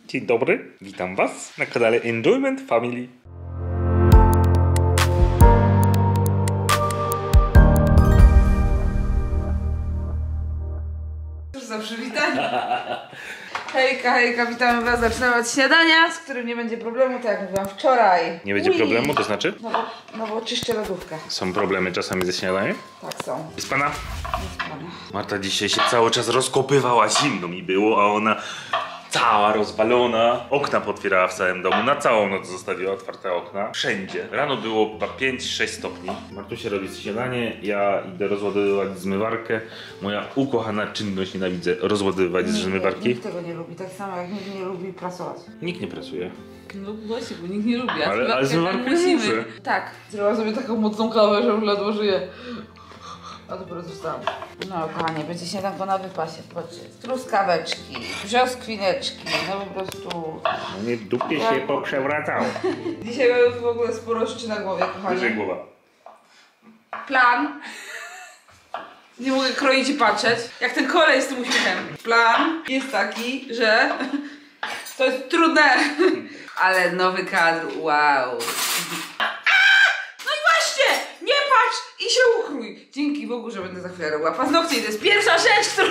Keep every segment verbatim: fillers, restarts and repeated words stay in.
Dzień dobry, witam was na kanale Enjoyment Family. Cóż za przywitanie. Hejka, hejka, witamy was. Zaczynamy od śniadania, z którym nie będzie problemu, tak jak mówiłam wczoraj. Nie będzie Ui. problemu, to znaczy? No bo, no bo czyszczę lodówkę. Są problemy czasami ze śniadaniem? Tak, są. Jest pana? Jest pana. Marta dzisiaj się cały czas rozkopywała, zimno mi było, a ona cała rozwalona. Okna potwierała w całym domu, na całą noc zostawiła otwarte okna. Wszędzie. Rano było chyba pięć sześć stopni. Martusia robi śniadanie, ja idę rozładowywać zmywarkę. Moja ukochana czynność, nienawidzę rozładowywać Nikt, zmywarki. nikt tego nie lubi, tak samo jak nikt nie lubi prasować. Nikt nie pracuje. No właśnie, bo nikt nie lubi. Ale, ale zmywarkę muszę. Tak, zrobiłam sobie taką mocną kawę, że już ledwo żyję. A dopiero zostałam. No kochanie, będzie śniadanko na wypasie. Patrzcie, truskaweczki, brzoskwineczki, no po prostu... No nie dupie się poprzewracało. Dzisiaj mamy w ogóle sporo rzeczy na głowie, kochanie. Wyżej głowa. Plan. Nie mogę kroić i patrzeć. Jak ten kolej z tym uśmiechem. Plan jest taki, że to jest trudne. Ale nowy kadr, wow. No i właśnie! Nie patrz i się ukrój. Dzięki Bogu, że będę za chwilę robiła paznokcie i to jest pierwsza rzecz, którą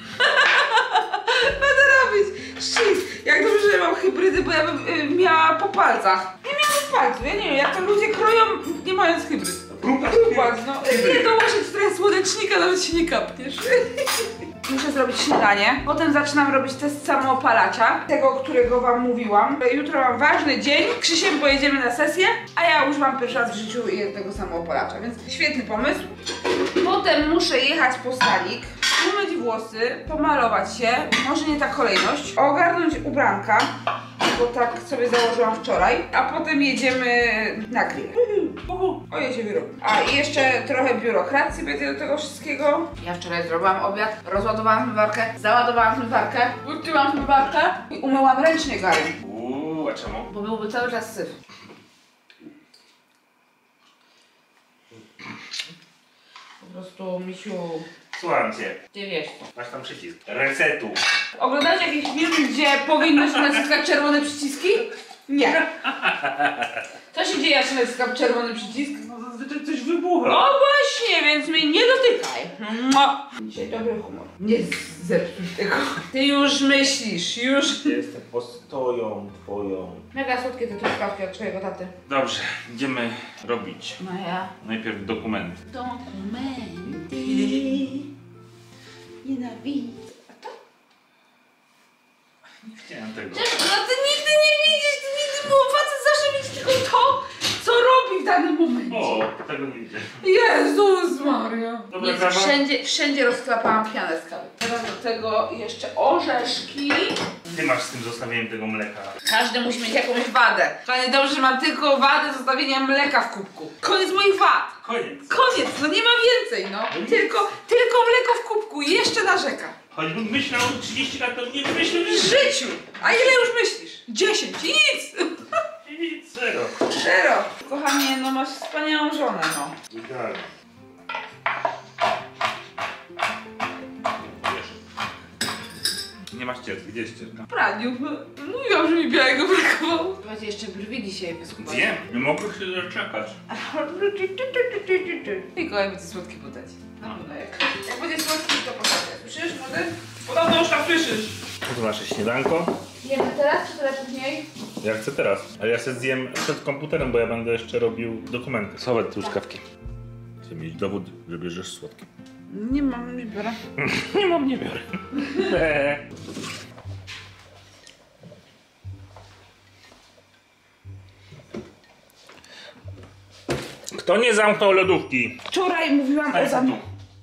będę robić. Shit. Jak dobrze, że mam hybrydy, bo ja bym y, miała po palcach. Nie miałam palców, ja nie wiem, jak to ludzie kroją nie mając hybryd. Patrz, no, nie dołożyć trochę słonecznika, nawet się nie kapniesz. Muszę zrobić śniadanie, potem zaczynam robić test samoopalacza, tego, którego wam mówiłam. Jutro mam ważny dzień, Krzysiem pojedziemy na sesję, a ja już mam pierwszy raz w życiu jednego samoopalacza, więc świetny pomysł. Potem muszę jechać po stalik, umyć włosy, pomalować się, może nie ta kolejność, ogarnąć ubranka, bo tak sobie założyłam wczoraj, a potem jedziemy na grill. O, jedzie biuro. A i jeszcze trochę biurokracji będzie do tego wszystkiego. Ja wczoraj zrobiłam obiad, rozładowałam zmywarkę, załadowałam zmywarkę, wróciłam zmywarkę i umyłam ręcznie garę. Uuu, a czemu? Bo byłby cały czas syf. Po prostu, misiu... Słucham cię. Ty wiesz. Masz tam przycisk. Resetu. Oglądacie jakiś film, gdzie powinno się naciskać czerwone przyciski? Nie. Co się dzieje, jak się naciska czerwony przycisk? No zazwyczaj coś wybucha. O właśnie, więc mnie nie dotykaj. Mua. Dzisiaj dobry humor. Nie zepsuj tego. Ty już myślisz, już. Jestem postoją twoją. Mega słodkie te truskawki od twojego taty. Dobrze, idziemy robić. No ja. Najpierw dokumenty. Dokumenty. Nienawidzę. A to? Nie chciałem tego. No ty nigdy nie widzisz, ty nigdy, bo facet zawsze widzi tylko to, co robi w danym momencie. O, tego nie widzę. Jezus Maria. Dobra, Nic, kawa? wszędzie, wszędzie rozklapałam pianę z kawy. Teraz do tego jeszcze orzeszki. Ty masz z tym zostawieniem tego mleka. Każdy musi mieć jakąś wadę. Panie dobrze, że mam tylko wadę zostawienia mleka w kubku. Koniec moich wad. Koniec. Koniec, no nie ma więcej, no. Tylko, tylko mleko w kubku i jeszcze narzeka. Choćbym myślał trzydzieści lat, to nie wymyślił W nic. życiu. A ile już myślisz? dziesięć i nic. Nic, zero. Zero. Kochanie, no masz wspaniałą żonę, no. Idealnie. Nie masz ścierki, gdzie jest ścierka? W praniu. Mówiłam, że mi białego brakowało. Będzie jeszcze brwi dzisiaj wyskubać. Wiem, nie mogę się doczekać. I kochaj, będzie słodki podać. Na pewno jak. Jak będzie słodki, to podaję. Słyszysz, młody? Podobno już tam słyszysz. To nasze śniadanko. Jemy teraz, czy teraz później? Ja chcę teraz, ale ja się zjem przed komputerem, bo ja będę jeszcze robił dokumenty. Schować truskawki. Chcę mieć dowód, że bierzesz słodkie. Nie mam, nie biorę. Nie mam, nie biorę. Kto nie zamknął lodówki? Wczoraj mówiłam o tu. zam...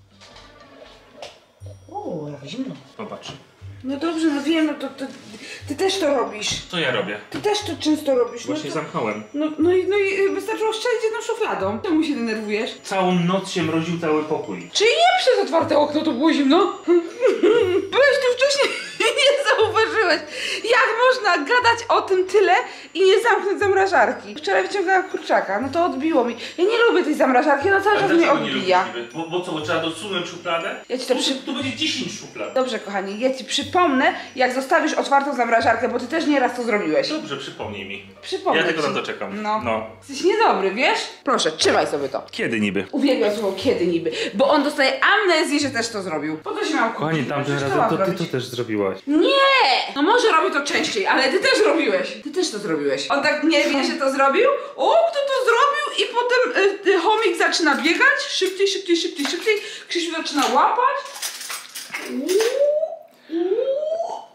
O, jak zimno. Popatrz. No dobrze, no wiem, no to, to ty też to robisz. Co ja robię? Ty też to często robisz. Właśnie no to, zamknąłem. no, no, i, no i wystarczyło szczelić jedną szufladą. Czemu się denerwujesz? Całą noc się mroził cały pokój. Czy nie przez otwarte okno to było zimno? Byłeś tu wcześniej i nie zauważyłeś. Jak można gadać o tym tyle i nie zamknąć zamrażarki? Wczoraj wyciągałam kurczaka, no to odbiło mi. Ja nie lubię tej zamrażarki, ona cały czas mnie odbija. Bo, bo co, trzeba dosunąć szufladę? Ja ci to przy... Tu będzie dziesięć szuflad. Dobrze, kochani, ja ci przypomnę, jak zostawisz otwartą zamrażarkę, bo ty też nieraz to zrobiłeś. Dobrze, przypomnij mi. Przypomnę Ja tylko ci. na to czekam. No. no. Jesteś niedobry, wiesz? Proszę, trzymaj sobie to. Kiedy niby? Uwielbiam słowo kiedy niby, bo on dostaje amnezji, że też to zrobił. Po to się miał Kochani, kupić. tamtym Przecież razem to ma ty robić. to też zrobiłaś. Nie! No może robi to częściej, ale ty też robiłeś. Ty też to zrobiłeś. On tak nie wie, że to zrobił. O, kto to zrobił? I potem y, y, chomik zaczyna biegać. Szybciej, szybciej, szybciej, szybciej. Krzysiu zaczyna łapać. Uuu, uuu.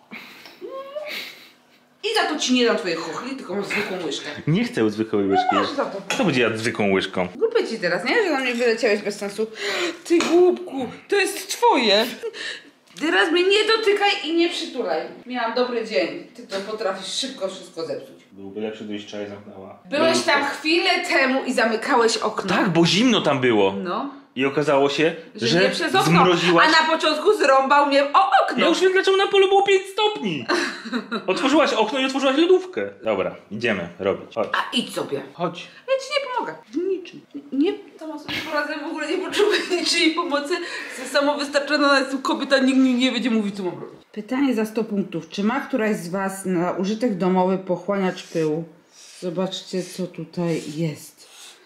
I za to ci nie dam twojej chochli, tylko mam zwykłą łyżkę. Nie chcę zwykłej łyżki. Masz za to. Kto będzie jadł zwykłą łyżką? Głupie ci teraz, nie? Że na mnie wyleciałeś bez sensu. Ty głupku, to jest twoje. Teraz mnie nie dotykaj i nie przytulaj. Miałam dobry dzień. Ty to potrafisz szybko wszystko zepsuć. Byłby lepszy, gdybyś wczoraj zamknęła. Byłeś tam chwilę temu i zamykałeś okno. Tak, bo zimno tam było. No. I okazało się, Że, że, nie przez okno. zmroziłaś... A na początku zrąbał mnie o okno. Ja już wiem, dlaczego na polu było pięć stopni. Otworzyłaś okno i otworzyłaś lodówkę. Dobra, idziemy robić. Chodź. A idź sobie. Chodź. Ja ci nie pomogę. W niczym. Nie, sama sobie poradzę, w ogóle nie potrzebuję niczyjej pomocy. Jestem samowystarczalna, jestem kobieta, nikt mi nie będzie mówić, co mam robić. Pytanie za sto punktów. Czy ma któraś z was na użytek domowy pochłaniacz pyłu? Zobaczcie, co tutaj jest.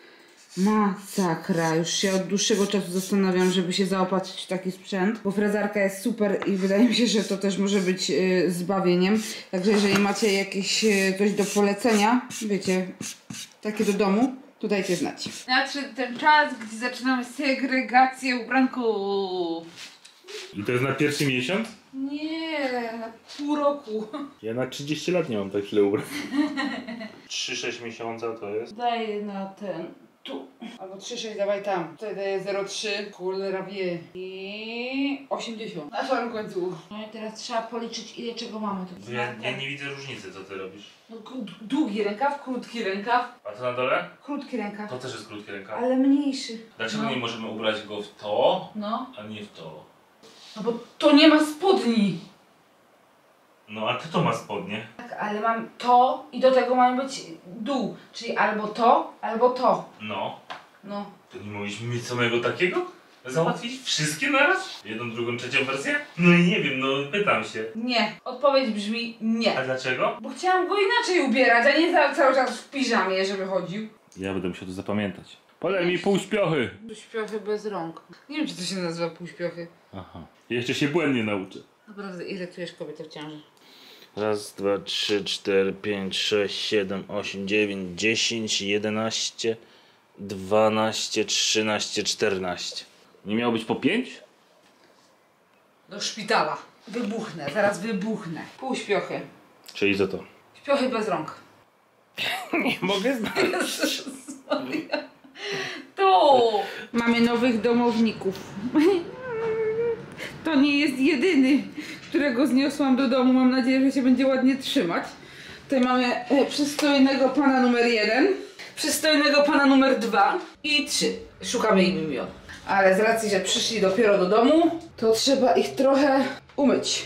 Masakra. Już się od dłuższego czasu zastanawiam, żeby się zaopatrzyć w taki sprzęt, bo frezarka jest super i wydaje mi się, że to też może być yy, zbawieniem. Także jeżeli macie jakieś yy, coś do polecenia, wiecie, takie do domu, to dajcie znać. Nadszedł ten czas, gdzie zaczynamy segregację ubranków. I to jest na pierwszy miesiąc? Nie, na pół roku. Ja na trzydzieści lat nie mam tak źle ubrań. trzy sześć miesiąca to jest. Daj na ten, tu. Albo trzy sześć dawaj tam. Tutaj daję zero przecinek trzy. Cholera wie. I osiemdziesiąt. Na samym końcu. No i teraz trzeba policzyć, ile czego mamy. Tu Ja, ja nie widzę różnicy, co ty robisz. No, długi rękaw, krótki rękaw. A co na dole? Krótki rękaw. To też jest krótki rękaw. Ale mniejszy. Dlaczego no. nie możemy ubrać go w to, No. a nie w to? No bo to nie ma spodni. No a ty to ma spodnie. Tak, ale mam to i do tego ma być dół. Czyli albo to, albo to. No. No. To nie mogliśmy mieć samego takiego? Załatwić wszystkie naraz? Jedną, drugą, trzecią wersję? No i nie wiem, no pytam się. Nie. Odpowiedź brzmi nie. A dlaczego? Bo chciałam go inaczej ubierać, a nie za, cały czas w piżamie, żeby chodził. Ja będę musiał to zapamiętać. Podaj mi półśpiochy. Półśpiochy bez rąk. Nie wiem, czy to się nazywa półśpiochy. Aha. Jeszcze się błędnie nauczę. Naprawdę, ile czujesz kobietę w ciąży? Raz, dwa, trzy, cztery, pięć, sześć, siedem, osiem, dziewięć, dziesięć, jedenaście, dwanaście, trzynaście, czternaście. Nie miało być po pięć? Do szpitala. Wybuchnę, zaraz wybuchnę. Półśpiochy. Czyli co to? Śpiochy bez rąk. Nie mogę znaleźć. Tu! Mamy nowych domowników. To nie jest jedyny, którego zniosłam do domu. Mam nadzieję, że się będzie ładnie trzymać. Tutaj mamy e, przystojnego pana numer jeden, przystojnego pana numer dwa i trzy. Szukamy im imion. Ale z racji, że przyszli dopiero do domu, to trzeba ich trochę umyć.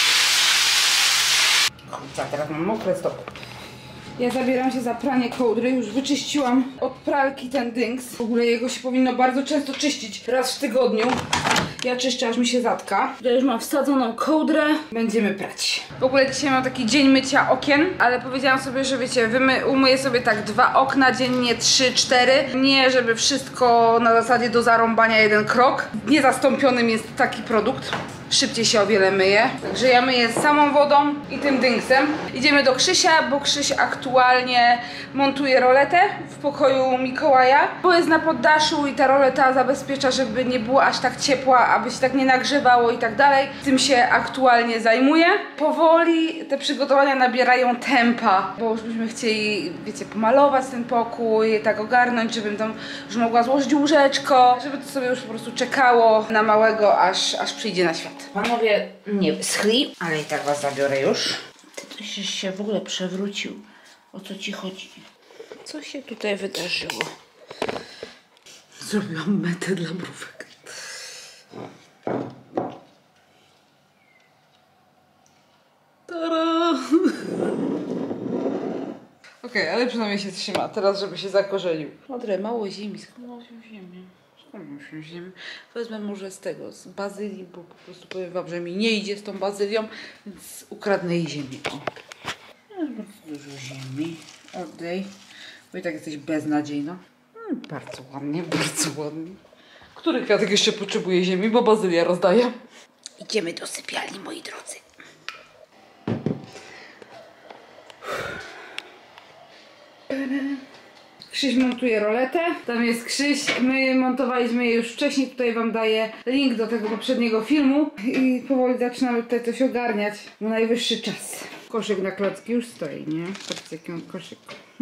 Kurczę, teraz mam mokre stopy. Ja zabieram się za pranie kołdry, już wyczyściłam od pralki ten dynks. W ogóle jego się powinno bardzo często czyścić, raz w tygodniu. Ja czyszczę, aż mi się zatka. Ja już mam wsadzoną kołdrę. Będziemy prać. W ogóle dzisiaj mam taki dzień mycia okien, ale powiedziałam sobie, że wiecie, wymy, umyję sobie tak dwa okna dziennie, trzy, cztery. Nie, żeby wszystko na zasadzie do zarąbania jeden krok. Niezastąpionym jest taki produkt. Szybciej się o wiele myje. Także ja myję z samą wodą i tym dynksem. Idziemy do Krzysia, bo Krzyś aktualnie montuje roletę w pokoju Mikołaja, bo jest na poddaszu i ta roleta zabezpiecza, żeby nie było aż tak ciepła, aby się tak nie nagrzewało i tak dalej. Tym się aktualnie zajmuję. Powoli te przygotowania nabierają tempa, bo już byśmy chcieli, wiecie, pomalować ten pokój, tak ogarnąć, żebym tam już mogła złożyć łóżeczko, żeby to sobie już po prostu czekało na małego, aż, aż przyjdzie na świat. Panowie nie wyschli, ale i tak was zabiorę już. Ty coś się w ogóle przewrócił. O co ci chodzi? Co się tutaj wydarzyło? Zrobiłam metę dla mrówek. Tada! Okej, okay, ale przynajmniej się trzyma. Teraz, żeby się zakorzenił. Odre, mało ziemi. Mało ziemi. Skąd ziemi? Wezmę może z tego, z bazylii, bo po prostu powiem wam, że mi nie idzie z tą bazylią, więc ukradnę jej ziemię. O. Jest bardzo dużo ziemi. Oddej. Bo i tak jesteś beznadziejna. Hmm, bardzo ładnie, bardzo ładnie. Który kwiatek jeszcze potrzebuje ziemi, bo bazylia rozdaje. Idziemy do sypialni, moi drodzy. Krzyś montuje roletę. Tam jest Krzyś. My montowaliśmy je już wcześniej. Tutaj wam daję link do tego poprzedniego filmu. I powoli zaczynamy tutaj coś ogarniać. No najwyższy czas. Koszyk na klocki już stoi, nie? Patrzcie, jaki on koszyk.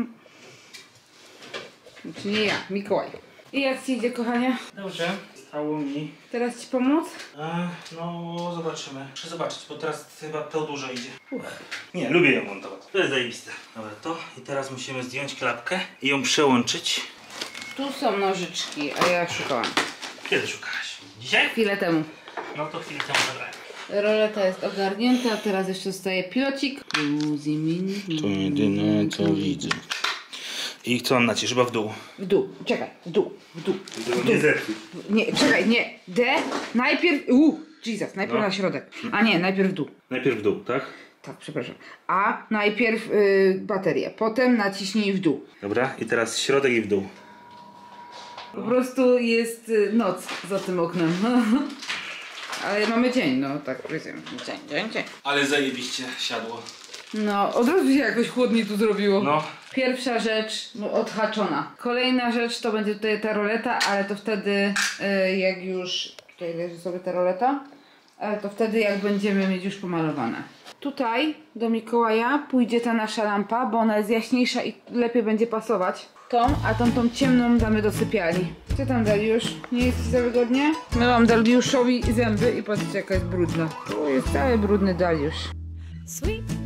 Znaczy nie ja, Mikołaj. I jak ci idzie, kochanie? Dobrze, stało mi. Teraz ci pomóc? E, no, zobaczymy. Muszę zobaczyć, bo teraz chyba to dużo idzie. Uch. Nie, lubię ją montować. To jest zajebiste. Dobra, to i teraz musimy zdjąć klapkę i ją przełączyć. Tu są nożyczki, a ja szukałam. Kiedy szukałaś? Dzisiaj? Chwilę temu. No to chwilę temu zabrałem. Roleta jest ogarnięta, teraz jeszcze zostaje pilocik. To jedyne co widzę. I co on nacisz? Chyba w dół. W dół, czekaj, w dół, w dół. W dół. Nie zepsuj. Nie, czekaj, nie. D, najpierw, u, Jesus, najpierw No. na środek. A nie, najpierw w dół. Najpierw w dół, tak? Tak, przepraszam. A najpierw y, baterię, potem naciśnij w dół. Dobra, i teraz środek i w dół. Po prostu jest y, noc za tym oknem. Ale mamy dzień, no tak powiedzmy. Dzień, dzień, dzień. Ale zajebiście siadło. No, od razu się jakoś chłodniej tu zrobiło. No. Pierwsza rzecz no, odhaczona. Kolejna rzecz to będzie tutaj ta roleta, ale to wtedy y, jak już... Tutaj leży sobie ta roleta. Ale to wtedy jak będziemy mieć już pomalowane. Tutaj do Mikołaja pójdzie ta nasza lampa, bo ona jest jaśniejsza i lepiej będzie pasować. Tą, a tą tą ciemną damy do sypialni. Co tam, Dariusz? Nie jest ci za wygodnie? Myłam Dariuszowi zęby i patrzcie jaka jest brudna. Tu jest cały brudny Dariusz. Sweet